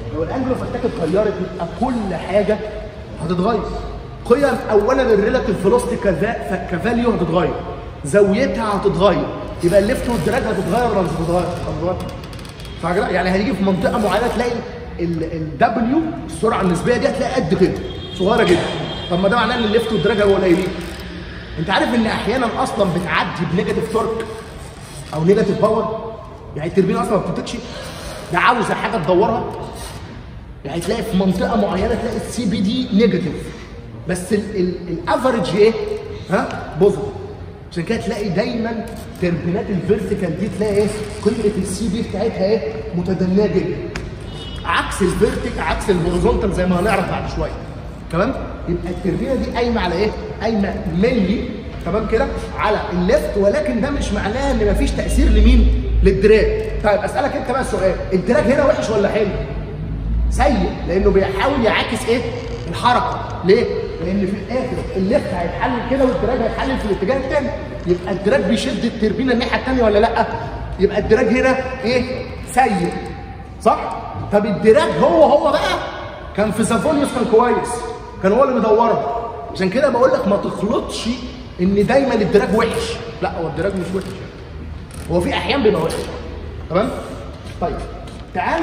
لو الانجل اوف اتاك اتغيرت يبقى كل حاجه هتتغير. قيم اولا الريلاتيف فيلوسيتي كفاليو هتتغير، زاويتها هتتغير، يبقى الليفت والدراج هتتغير ولا مش هتتغير؟ هتتغير. يعني هيجي في منطقه معينه تلاقي الدبليو السرعه النسبيه دي هتلاقي قد كده صغيره جدا. طب ما ده معناه ان الليفت والدراج هو قليلين. انت عارف ان احيانا اصلا بتعدي بنيجاتيف تورك او نيجاتيف باور، يعني التربينه اصلا ما بتنتجش، ده عاوزه حاجه تدورها. يعني تلاقي في منطقه معينه تلاقي السي بي دي نيجاتيف بس الافرج ايه؟ ها؟ بوزيتيف. عشان كده تلاقي دايما تربينات الفيرتيكال دي تلاقي ايه؟ قيمه السي بي بتاعتها ايه؟ متدنيه جدا. عكس الفيرتيك، عكس الهوريزونتال زي ما هنعرف بعد شويه. تمام؟ يبقى التربينه دي قايمه على ايه؟ قايمه ملي تمام كده على الليفت، ولكن ده مش معناه ان مفيش تاثير لمين؟ للدراج. طيب اسالك انت بقى سؤال، الدراج هنا وحش ولا حلو؟ سيء، لانه بيحاول يعاكس ايه؟ الحركه. ليه؟ لان في الاخر الليفت هيتحلل كده والدراج هيتحلل في الاتجاه الثاني، يبقى الدراج بيشد التربينه الناحيه الثانيه ولا لا؟ يبقى الدراج هنا ايه؟ سيء. صح؟ طب الدراج هو بقى كان في سافونيوس كان كويس، كان هو اللي بيدورها. عشان كده بقول لك ما تخلطش ان دايما الدراج وحش، لا هو الدراج مش وحش، هو في احيان بيبقى وحش. تمام؟ طيب تعالوا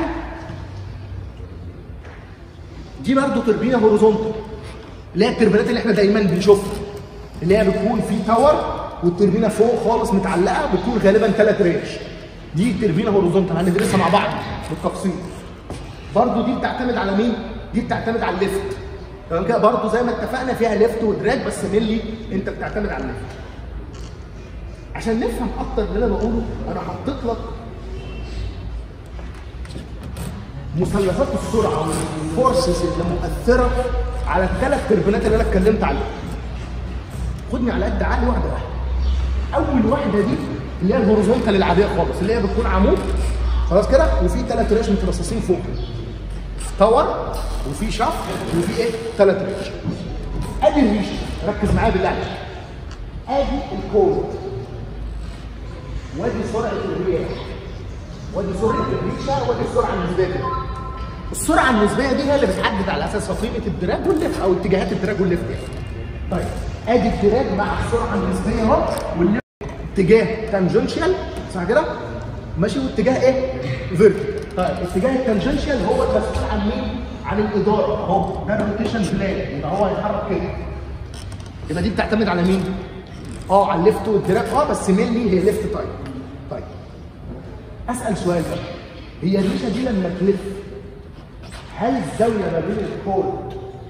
دي برضه تربينه هوريزونتال اللي هي التربينات اللي احنا دايما بنشوفها، اللي هي بتكون في تاور والتربينه فوق خالص متعلقه، بتكون غالبا 3 ريش. دي تربينه هوريزونتال هندرسها مع بعض بالتفصيل. برضه دي بتعتمد على مين؟ دي بتعتمد على الليفت. تمام كده؟ برضه زي ما اتفقنا فيها ليفت ودراج، بس ملي انت بتعتمد على الليفت. عشان نفهم اكتر اللي انا بقوله انا حطيت لك مثلثات السرعه والفورسز اللي مؤثره على الثلاث تربينات اللي انا اتكلمت عليها. خدني على قد عقلي واحده واحده. اول واحده دي اللي هي الهوريزونتال العاديه خالص، اللي هي بتكون عمود خلاص كده وفي 3 ريش مترصصين فوق كده. تاور وفي شفط وفي ايه؟ 3 ريش. ادي الريشه، ركز معايا بالله عليك. ادي الكود، وادي سرعه الرياح، وادي سرعه الريشه، وادي السرعه النسبيه كده. السرعه النسبيه دي هي اللي بتحدد على اساسها قيمه الدراج والليفت او اتجاهات الدراج والليفت يعني. طيب ادي الدراج مع السرعه النسبيه اهو، والليفت اتجاه تانجنشال صح كده؟ ماشي، واتجاه ايه؟ فيرتيكال. طيب اتجاه التانجنشال هو المسؤول عن مين؟ عن الاداره اهو، ده الروتيشن بلان، يبقى هو هيتحرك كده. يبقى دي بتعتمد على مين؟ على الليفت والدراج بس مينلي هي ليفت تايب. طيب اسال سؤال بقى، هي الريشه دي لما تلف هل الزاويه ما بين الكورد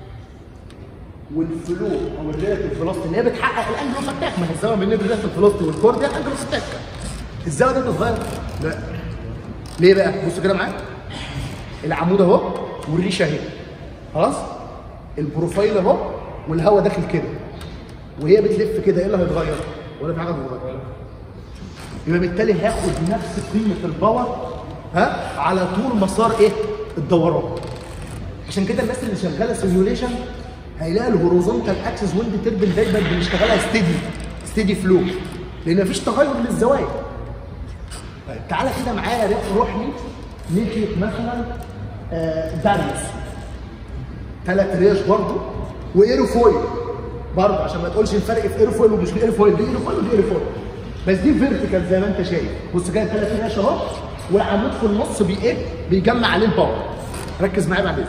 والفلو او الريلاتيف فيلوسيتي اللي هي بتحقق الانجل اوف اتاك، ما هي الزاويه بين الريلاتيف فيلوسيتي والكورد هي الانجل اوف اتاك، الزاويه دي بتتغير؟ لا. ليه بقى؟ بصوا كده معايا، العمود اهو والريشه اهي خلاص، البروفايل اهو والهواء داخل كده وهي بتلف كده، ايه اللي هيتغير؟ ولا في حاجه هتتغير؟ يبقى بالتالي هاخد نفس قيمه الباور على طول مسار ايه؟ الدوران. عشان كده الناس اللي شغاله سيميوليشن هيلاقي الهوريزونتال اكسس ويند تربن دايما بنشتغلها ستيدي فلو، لان مفيش تغير للزوايا. طيب تعالى كده معايا روح لي نيجي مثلا داريوس 3 ريش برضه وايروفويل برضه، عشان ما تقولش الفرق في ايروفويل ومش ايروفويل، دي ايروفويل ودي ايروفويل، بس دي فيرتيكال زي ما انت شايف. بص كده 3 ريش اهو، والعمود في النص بيجمع عليه الباور. ركز معايا بعد اذنك.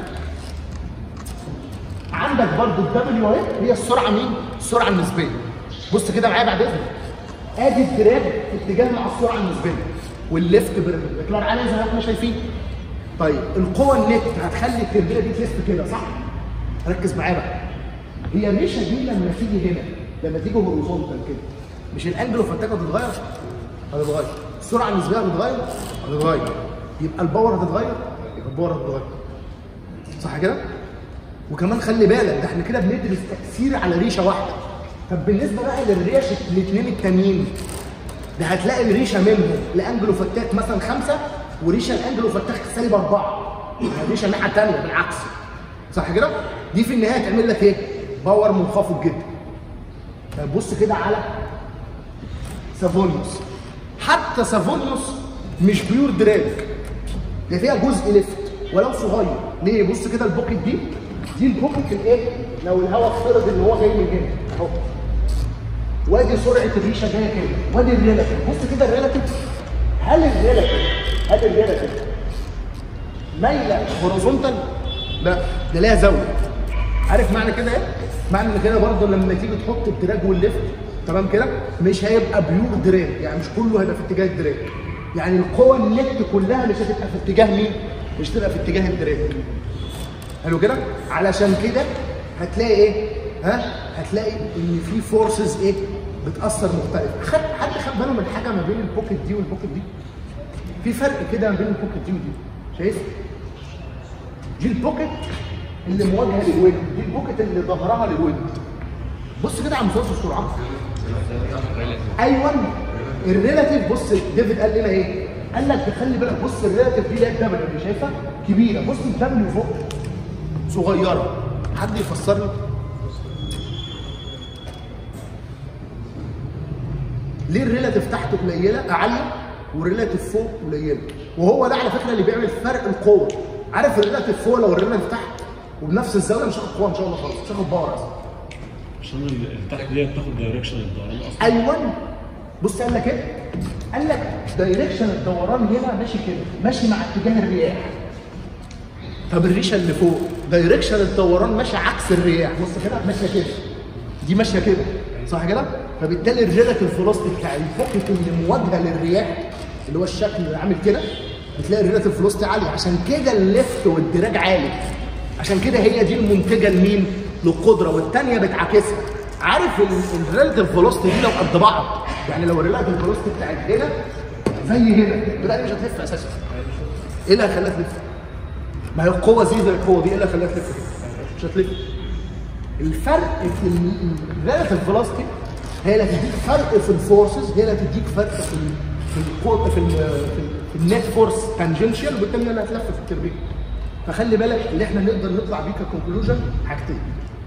عندك برضه الدبليو اهي هي السرعه مين؟ السرعه النسبيه. بص كده معايا بعد اذنك، ادي الدراج في اتجاه مع السرعه النسبيه والليفت بيطلع عليه زي ما احنا شايفين. طيب القوه النت هتخلي التربيله دي تلف كده صح؟ ركز معايا بقى، هي الريشه دي لما تيجي هنا، لما تيجي هوريزونتال كده، مش الانجل اوف اتاك هتتغير؟ هتتغير. السرعه النسبيه هتتغير؟ هتتغير. يبقى الباور هتتغير؟ يبقى الباور هتتغير. صح كده؟ وكمان خلي بالك ده احنا كده بندرس تاثير على ريشه واحده. طب بالنسبه بقى للريش الاثنين التانيين، ده هتلاقي الريشه منهم الانجل اوف اتاك مثلا 5 وريشه الانجل اوف اتاك -4، الريشه الناحيه الثانيه بالعكس. صح كده؟ دي في النهايه تعمل لك ايه؟ باور منخفض جدا. طب بص كده على سافونيوس، حتى سافونيوس مش بيور دراج، ده فيها جزء ليفت. ولو صغير. ليه؟ بص كده البوكت دي البوكت الايه؟ لو الهواء افترض ان هو جاي من هنا اهو، وادي سرعه الريشه جايه كده، وادي الريلاتيف. بص كده الريلاتيف، هل الريلاتيف مايله هوريزونتال؟ لا، ده ليها زاويه. عارف معنى كده ايه؟ معنى ان كده برضه لما تيجي تحط الدراج والليفت تمام كده مش هيبقى بيور دراج، يعني مش كله هيبقى في اتجاه الدراج. يعني القوه النت كلها مش هتبقى في اتجاه مين؟ مش هتبقى في اتجاه الدراج. حلو كده؟ علشان كده هتلاقي ايه؟ هتلاقي ان في فورسز ايه؟ بتاثر مختلفه. حد خد باله من حاجه ما بين البوكت دي والبوكت دي؟ في فرق كده ما بين البوكت دي ودي، شايف؟ دي البوكت اللي مواجهه للويند، دي البوكت اللي ظهرها للويند. بص كده على مسلسل السرعه. ايوه الريلاتيف. بص ديفيد قال لنا ايه؟ قال لك خلي بالك، بص الريلاتيف دي اللي هي الدبليو اللي شايفها كبيره، بص الدبليو فوق صغيره. حد يفسر لي ليه الريلاتيف تحت قليله عاليه والريلاتيف فوق قليله؟ وهو ده على فكره اللي بيعمل فرق القوه. عارف الريلاتيف فوق لو الريلاتيف تحت وبنفس الزاويه مش هاخد قوه ان شاء الله خالص، مش هاخد باور اصلا. عشان اللي تحت دي بتاخد دايركشن الدوران اصلا. ايوه بص قال لك ايه؟ قال لك دايركشن الدوران هنا ماشي كده، ماشي مع اتجاه الرياح. طب الريشه اللي فوق دايركشن الدوران ماشي عكس الرياح، بص كده ماشيه كده، دي ماشيه كده، صح كده؟ فبالتالي الريلاتيف فيلوسيتي بتاع البوكت اللي مواجهه للرياح اللي هو الشكل اللي عامل كده بتلاقي الريلاتيف فيلوسيتي عاليه. عشان كده الليفت والدراج عالي، عشان كده هي دي المنتجه لمين؟ للقدره، والثانيه بتعاكسها. عارف الريلاتيف فيلوسيتي دي لو قد بعض، يعني لو الريلاتيف فيلوسيتي بتاعت هنا زي هنا البتاعه دي مش هتلف اساسا. ايه اللي هيخليها تلف؟ ما هي القوه زي القوه دي، ايه اللي هيخليها تلف؟ مش هتلف. الفرق في الريلاتيف فيلوسيتي هي اللي هتديك فرق في الفورسز، هي اللي هتديك فرق في القوه في النت فورس تانجنشال، وبالتالي اللي هتلف في التربية. فخلي بالك اللي احنا نقدر نطلع بيه ككونكلوجن حاجتين: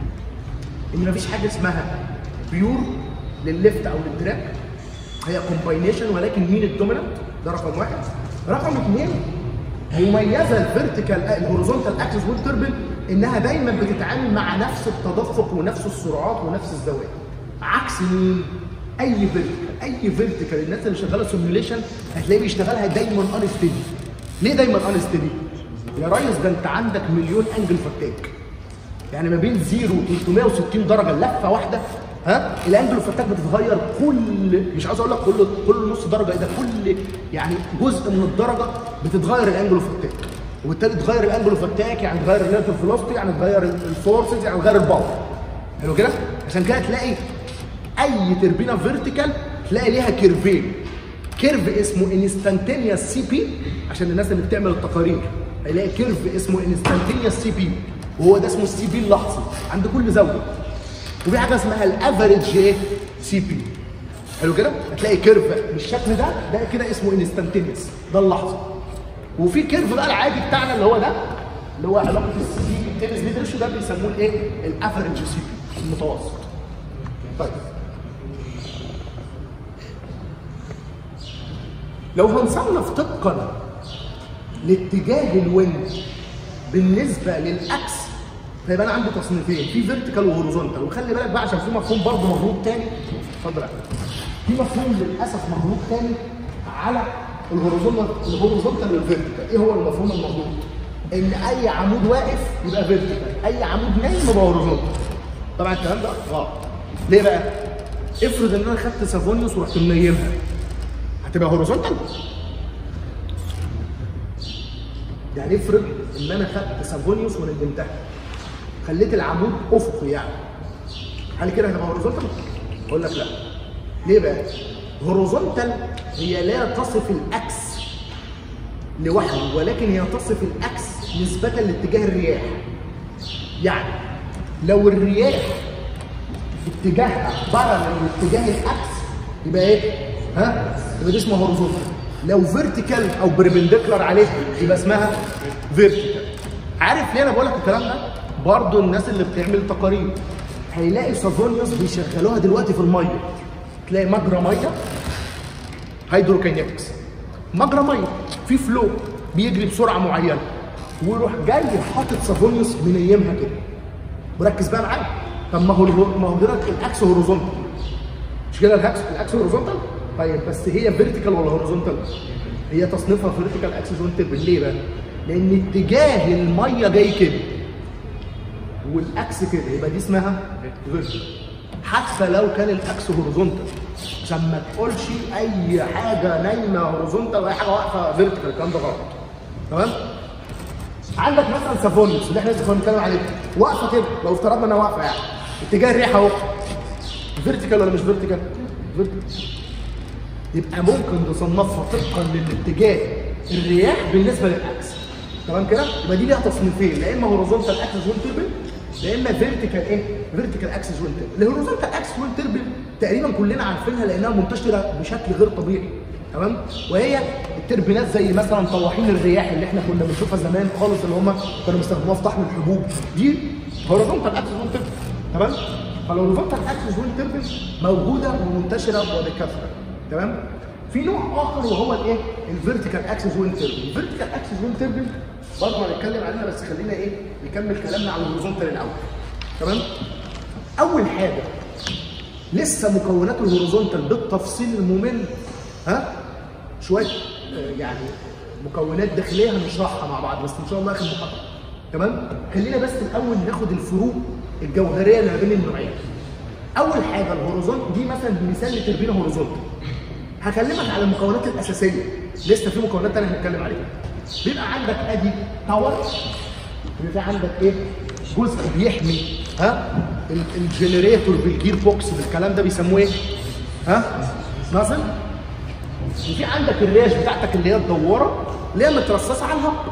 ان مفيش حاجه اسمها بيور للليفت او للدراج، هي كومباينيشن، ولكن مين الدومينانت؟ ده رقم واحد. رقم اثنين، مميزه الفيرتيكال الهوريزونتال اكسس والتربل انها دايما بتتعامل مع نفس التدفق ونفس السرعات ونفس الزوايا، عكس مين؟ اي فيرتيكال الناس اللي شغاله سيميوليشن هتلاقيه بيشتغلها دايما ان ستيدي. ليه دايما ان ستيدي؟ يا ريس ده انت عندك مليون انجل فتاك، يعني ما بين 0 و 360 درجه لفه واحده، الانجل الفتاك بتتغير كل، مش عاوز اقول لك كل نص درجه، ده كل يعني جزء من الدرجه بتتغير الانجل الفتاك، وبالتالي تغير الانجل الفتاك يعني تغير الريلاتيف فيلوسيتي، يعني تغير الفورسز، يعني تغير الباور. حلو كده؟ عشان كده تلاقي اي تربينه فيرتيكال تلاقي ليها كيرفين، كيرف اسمه انستانتينيوس سي بي عشان الناس اللي بتعمل التقارير، هيلاقي كيرف اسمه انستانتينيوس سي بي، وهو ده اسمه السي بي اللحظي عند كل زاويه. وفي حاجه اسمها الافريج ايه؟ سي بي. حلو كده؟ هتلاقي كيرف بالشكل ده كده اسمه انستانتينيوس، ده اللحظي. وفي كيرف بقى العادي بتاعنا اللي هو ده، اللي هو علاقه السي بي بالتنس بيد ريشيو، ده بيسموه الايه؟ الافريج سي بي، المتوسط. طيب لو هنصنف طبقا لاتجاه الويند بالنسبه للاكس، فيبقى انا عندي تصنيفين، في فيرتيكال وهوريزونتال. وخلي بالك بقى عشان في مفهوم برضه مغلوط تاني، اتفضل. في مفهوم للاسف مغلوط تاني على الهوريزونتال والفيرتيكال. ايه هو المفهوم المغلوط؟ ان اي عمود واقف يبقى فيرتيكال، اي عمود نايم يبقى هوريزونتال. طبعا الكلام ده غلط. ليه بقى؟ افرض ان انا خدت سافونيوس ورحت منيمها، هتبقى هوريزونتال؟ يعني افرض ان انا خدت سافونيوس ونيمتها، خليت العمود افقي، يعني هل كده هتبقى هوريزونتال؟ اقول لك لا. ليه بقى؟ هوريزونتال هي لا تصف الاكس لوحده، ولكن هي تصف الاكس نسبة لاتجاه الرياح. يعني لو الرياح اتجاهها بارلل لاتجاه الاكس يبقى ايه؟ يبقى دي اسمها هوريزونتال. لو فيرتيكال او بربنديكولار عليه يبقى اسمها فيرتيكال. عارف ليه انا بقول لك الكلام ده؟ برضه الناس اللي بتعمل تقارير هيلاقي سافونيوس بيشغلوها دلوقتي في الميه، تلاقي مجرى ميه هيدروكاينيكس، مجرى ميه في فلو بيجري بسرعه معينه، ويروح جاي حاطط سافونيوس منيمها كده. وركز بقى معايا، طب ما هو دلوقتي الاكس هوريزونتال، مش كده الاكس هوريزونتال؟ طيب بس هي فيرتيكال ولا هوريزونتال؟ هي تصنيفها فيرتيكال اكسس وانت ليه بقى؟ لان اتجاه الميه جاي كده والاكس كده، يبقى دي اسمها فيرتيكال حتى لو كان الاكس هوريزونتال، عشان ما تقولش اي حاجه نايمه هوريزونتال واي حاجه واقفه فيرتيكال، الكلام ده غلط. تمام؟ عندك مثلا سافونيوس اللي احنا لسه كنا بنتكلم عليه واقفه كده، لو افترضنا انها واقفه يعني اتجاه الريح اهو، فيرتيكال ولا مش فيرتيكال؟ فيرتيكال. يبقى ممكن نصنفها طبقا للاتجاه الرياح بالنسبه للاكس. تمام كده؟ يبقى دي ليها تصنيفين، لا اما هوريزونتال اكسس ويند تربل، لا اما فيرتيكال ايه؟ فيرتيكال اكسس ويند تربل. الهوريزونتال اكسس ويند تربل تقريبا كلنا عارفينها لانها منتشره بشكل غير طبيعي. تمام؟ وهي التربينات زي مثلا طواحين الرياح اللي احنا كنا بنشوفها زمان خالص، اللي هم كانوا بيستخدموها في طحن الحبوب، دي هوريزونتال اكسس ويند تربل. تمام؟ فالهوريزونتال اكسس ويند تربل موجوده ومنتشره وبكثره. تمام؟ في نوع اخر وهو الايه؟ الفيرتيكال اكسس ويند تربل. الفيرتيكال اكسس ويند تربل برضه هنتكلم عليها، بس خلينا ايه؟ نكمل كلامنا على الهوريزونتال الاول. تمام؟ اول حاجه لسه مكونات الهوريزونتال بالتفصيل الممل، شويه يعني مكونات داخليه هنشرحها مع بعض بس ان شاء الله اخر محاضره. تمام؟ خلينا بس الاول ناخد الفروق الجوهريه اللي ما بين النوعين. اول حاجه الهوريزونت دي مثلا مثال لتربينه هوريزونتال. هكلمك على المكونات الاساسيه، لسه في مكونات ثانيه هنتكلم عليها. بيبقى عندك ادي تاور، بيبقى عندك ايه؟ جزء بيحمي الجنريتور بالجير بوكس بالكلام ده بيسموه ايه؟ نازل. وفي عندك الريش بتاعتك اللي هي الدواره اللي هي مترصصه على الهواء.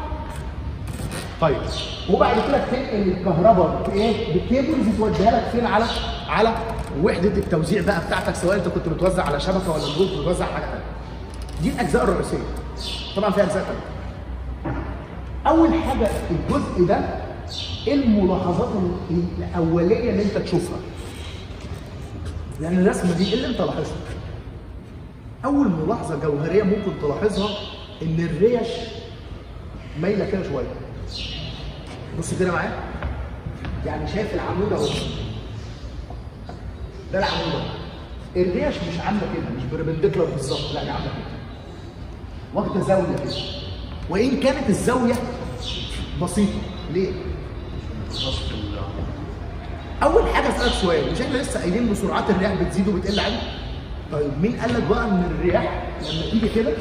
طيب وبعد كده بتنقل الكهرباء بايه؟ بالكيبلز توديها لك فين؟ على وحده التوزيع بقى بتاعتك، سواء انت كنت بتوزع على شبكه ولا جروب بتوزع حاجه ثانيه. دي الاجزاء الرئيسيه. طبعا في اجزاء ثانيه. اول حاجه الجزء ده ايه الملاحظات الاوليه اللي انت تشوفها؟ يعني الرسمه دي ايه اللي انت لاحظها؟ اول ملاحظه جوهريه ممكن تلاحظها ان الريش مايله كده شويه. بص كده معايا. يعني شايف العمود اهو، ده العمود اهو. الريش مش عامله كده، مش بربنديكولار بالظبط، لا دي عامله كده، واخده زاويه كده، وان كانت الزاويه بسيطه. ليه؟ اول حاجه اسالك سؤال، مش احنا لسه قايلين ان سرعات الرياح بتزيد وبتقل عادي؟ طيب مين قال لك بقى ان الرياح لما تيجي كده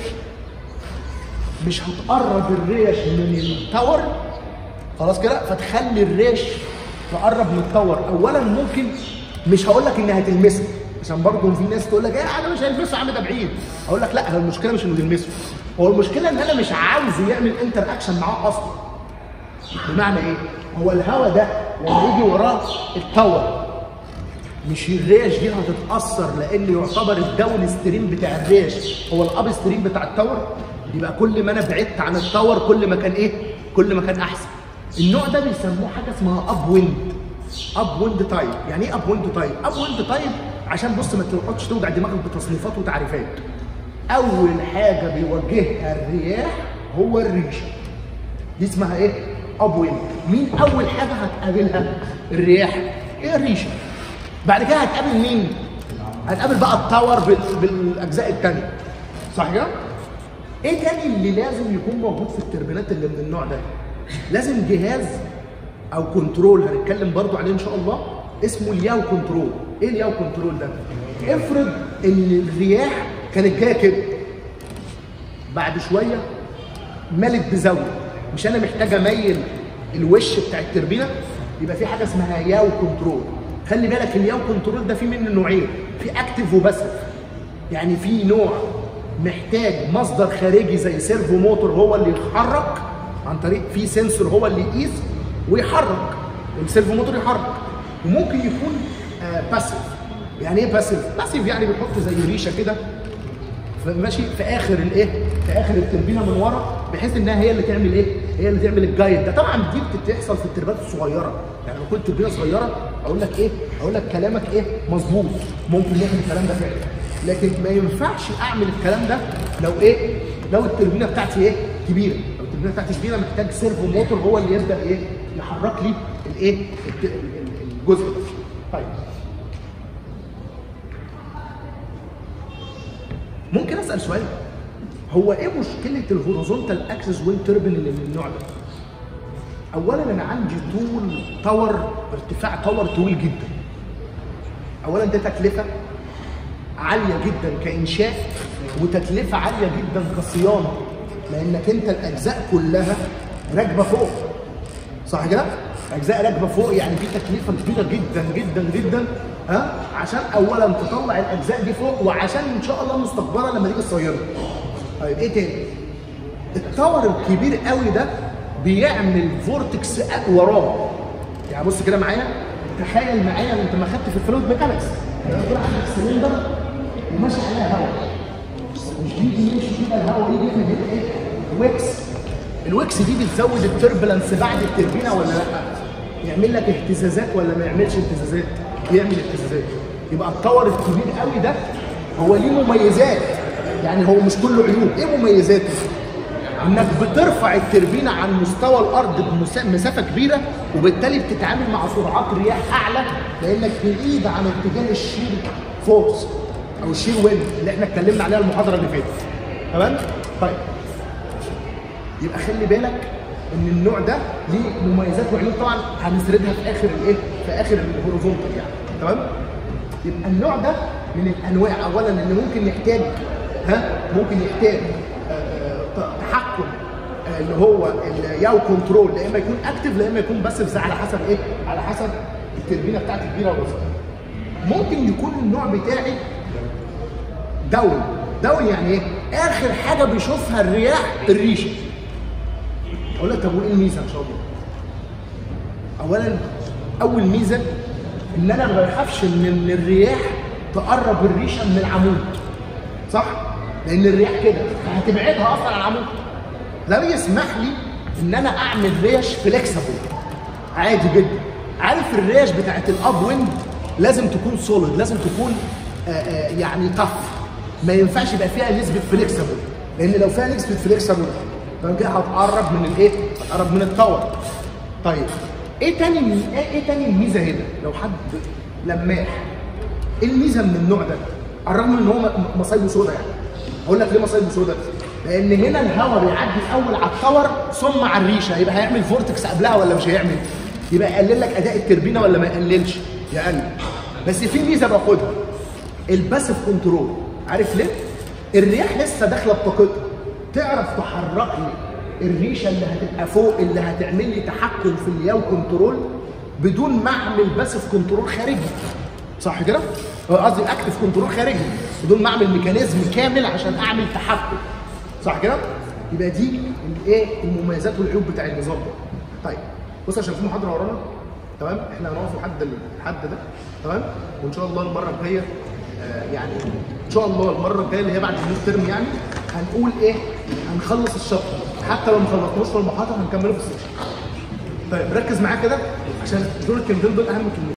مش هتقرب الريش من التاور خلاص كده فتخلي الريش تقرب من التاور؟ اولا ممكن مش هقول لك انها تلمسه، عشان برضه في ناس تقول لك ايه انا مش هلمسه يا عم ده بعيد. اقول لك لا، هو المشكله مش انه يلمسه، هو المشكله ان انا مش عاوز يعمل انتر اكشن معاه اصلا. بمعنى ايه؟ هو الهواء ده لما يجي وراه التاور مش الريش دي هتتاثر، لان يعتبر الداون ستريم بتاع الريش هو الاب ستريم بتاع التاور. يبقى كل ما انا بعدت عن التاور كل ما كان ايه؟ كل ما كان احسن. النوع ده بيسموه حاجه اسمها اب ويند. اب ويند تايب. يعني ايه اب ويند تايب؟ اب ويند تايب عشان بص ما تقعدش توجع دماغك بتصنيفات وتعريفات. اول حاجه بيواجهها الرياح هو الريشه. دي اسمها ايه؟ اب ويند. مين اول حاجه هتقابلها؟ الرياح. ايه الريشه؟ بعد كده هتقابل مين؟ هتقابل بقى التاور بالاجزاء الثانيه. صح كده؟ ايه تاني اللي لازم يكون موجود في التربينات اللي من النوع ده؟ لازم جهاز او كنترول هنتكلم برضو عليه ان شاء الله اسمه الياو كنترول. ايه الياو كنترول ده؟ افرض ان الرياح كانت جايه كده بعد شويه مالت بزاويه، مش انا محتاج اميل الوش بتاع التربينه؟ يبقى في حاجه اسمها ياو كنترول. خلي بالك الياو كنترول ده في منه نوعين، في اكتف وباسف. يعني في نوع محتاج مصدر خارجي زي سيرفو موتور هو اللي يتحرك عن طريق في سنسور هو اللي يقيس ويحرك، السيرفو موتور يحرك. وممكن يكون باسيف. يعني ايه باسيف؟ باسيف يعني بيحط زي ريشه كده ماشي في اخر الايه؟ في اخر التربينه من ورا، بحيث انها هي اللي تعمل ايه؟ هي اللي تعمل الجايد ده. طبعا دي بتحصل في التربينات الصغيره، يعني لو كنت تربينه صغيره اقول لك ايه؟ اقول لك كلامك ايه؟ مظبوط، ممكن نعمل الكلام ده فعلا. لكن ما ينفعش اعمل الكلام ده لو ايه؟ لو التربينه بتاعتي ايه؟ كبيره. لو التوربينه بتاعتي كبيره، محتاج سيرفو موتور هو اللي يبدا ايه يحرك لي الايه الجزء ده. طيب ممكن اسال سؤال، هو ايه مشكله الهوريزونتال اكسس ويند توربين اللي من النوع ده؟ اولا انا عندي تاور ارتفاع تاور طويل جدا. اولا ده تكلفه عاليه جدا كانشاء، وتكلفه عاليه جدا كصيانه، لانك انت الاجزاء كلها راكبه فوق، صح كده؟ اجزاء راكبه فوق، يعني في تكلفه كبيره جدا جدا جدا عشان اولا تطلع الاجزاء دي فوق، وعشان ان شاء الله مستقبلا لما تيجي تصينها. طيب ايه تاني؟ التاور الكبير قوي ده بيعمل فورتكس وراه. يعني بص كده معايا، تخيل معايا انت ما خدت في الفلويد ميكانكس، يكون عندك سلندر وماشي عليها هواء، مش بيجي يمشي كده الهواء يجي يعمل ايه؟ ويكس. الويكس دي بتزود التربلنس بعد التربينه ولا لا؟ يعمل لك اهتزازات ولا ما يعملش اهتزازات؟ يعمل اهتزازات. يبقى التاور الكبير قوي ده هو ليه مميزات، يعني هو مش كله عيوب. ايه مميزاته؟ انك بترفع التربينه عن مستوى الارض بمسافه كبيره، وبالتالي بتتعامل مع سرعات رياح اعلى، لانك بعيد عن اتجاه الشير فورس او الشير ويند اللي احنا اتكلمنا عليها المحاضره اللي فاتت. تمام؟ طيب يبقى خلي بالك ان النوع ده ليه مميزات وعيوب، طبعا هنسردها في اخر الايه؟ في اخر الهوريزونتال يعني. تمام؟ يبقى النوع ده من الانواع اولا اللي ممكن يحتاج ممكن يحتاج تحكم اللي هو الياو كنترول، لا اما يكون اكتف لا اما يكون باسيف، على حسب ايه؟ على حسب التربينه بتاعتي كبيره ولا صغيره. ممكن يكون النوع بتاعي داون يعني ايه؟ اخر حاجه بيشوفها الرياح الريشه. اقول لك طب وايه الميزه ان شاء الله؟ اولا اول ميزه ان انا ما بخافش ان الرياح تقرب الريشه من العمود، صح؟ لان الرياح كده فهتبعدها اصلا عن العمود. ده بيسمح لي ان انا اعمل ريش فليكسبل عادي جدا. عارف الريش بتاعت الاب ويند لازم تكون سوليد، لازم تكون يعني طف، ما ينفعش يبقى فيها نسبه فليكسبل، لان لو فيها نسبه فليكسبل فكده هتقرب من الايه؟ هتقرب من التاور. طيب ايه تاني الميزه هنا؟ لو حد لماح، ايه الميزه من النوع ده؟ على الرغم ان هو مصايبه سودا يعني. اقول لك ليه مصايبه سودا؟ لان هنا الهواء بيعدي الاول على التاور ثم على الريشه، يبقى هيعمل فورتكس قبلها ولا مش هيعمل؟ يبقى يقلل لك اداء التربينه ولا ما يقللش؟ يقلل. بس في ميزه باخدها، الباسيف كنترول. عارف ليه؟ الرياح لسه داخله بطاقتها، تعرف تحرك لي الريشه اللي هتبقى فوق اللي هتعمل لي تحكم في الياو كنترول بدون ما اعمل باسيف كنترول خارجي، صح كده؟ قصدي اكتف كنترول خارجي، بدون ما اعمل ميكانيزم كامل عشان اعمل تحكم، صح كده؟ يبقى دي الايه؟ المميزات والعيوب بتاع النظام ده. طيب بص عشان في محاضره ورانا، تمام؟ احنا هنقف لحد ده، تمام؟ وان شاء الله المره الجايه يعني ان شاء الله المره الجايه اللي هي بعد الميد ترم يعني هنقول ايه؟ هنخلص الشابتر، حتى لو ما خلصناش في المحاضره هنكمله في السيشن. طيب ركز معايا كده عشان دول الكلمتين دول اهم كلمتين.